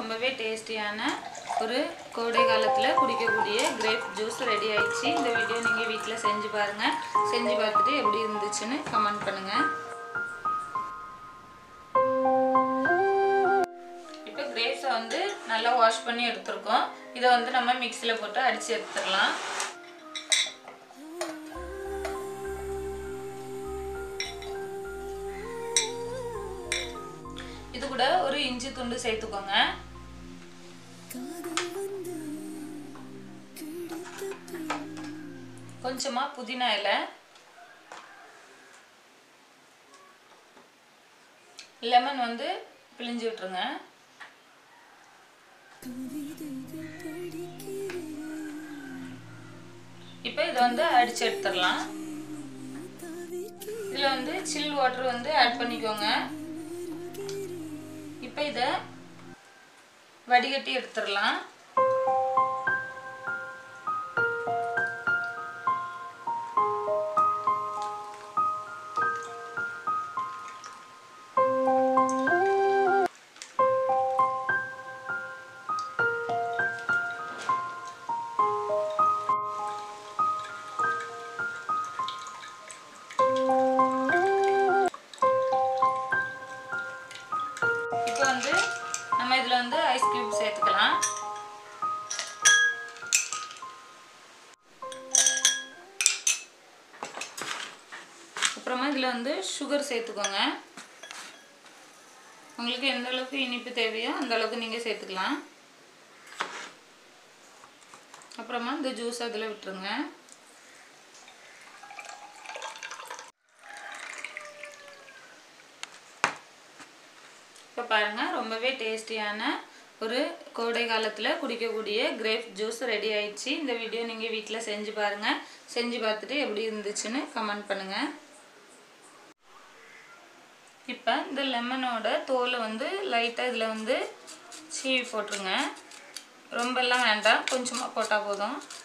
ரொம்பவே டேஸ்டியான ஒரு கோடை காலத்தில் குடிக்கக்கூடிய கிரேப் ஜூஸ் ரெடி ஆயிடுச்சு. இந்த வீடியோ நீங்கள் வீட்டில் செஞ்சு பாருங்கள். செஞ்சு பார்த்துட்டு எப்படி இருந்துச்சுன்னு கமெண்ட் பண்ணுங்கள். இப்போ கிரேப்ஸை வந்து நல்லா வாஷ் பண்ணி எடுத்துருக்கோம். இதை வந்து நம்ம மிக்சியில் போட்டு அடித்து எடுத்துடலாம். இது கூட ஒரு இஞ்சி துண்டு சேர்த்துக்கோங்க. கொஞ்சமா புதினா இலை, லெமன் வந்து பிழிஞ்சு விட்டுருங்க. இப்போ இதை வந்து அடிச்சு எடுத்துடலாம். இதில் வந்து சில் வாட்டர் வந்து ஆட் பண்ணிக்கோங்க. இப்போ இதை வடிகட்டி எடுத்துடலாம். இப்போ வந்து நம்ம இதில் வந்து ஐஸ் கியூப் சேர்த்துக்கலாம். அப்புறமா இதில் வந்து சுகர் சேர்த்துக்கோங்க. உங்களுக்கு எந்த அளவுக்கு இனிப்பு தேவையோ அந்த அளவுக்கு நீங்கள் சேர்த்துக்கலாம். அப்புறமா இந்த ஜூஸ் அதில் விட்டுருங்க. இப்போ பாருங்கள், ரொம்பவே டேஸ்டியான ஒரு கோடை காலத்தில் குடிக்கக்கூடிய கிரேப் ஜூஸ் ரெடி ஆயிடுச்சு. இந்த வீடியோ நீங்கள் வீட்டில் செஞ்சு பாருங்கள். செஞ்சு பார்த்துட்டு எப்படி இருந்துச்சுன்னு கமெண்ட் பண்ணுங்கள். இப்போ இந்த லெமனோட தோலை வந்து லைட்டாக இதில் வந்து சீவி போட்டுருங்க. ரொம்பலாம் வேண்டாம், கொஞ்சமாக போட்டால் போதும்.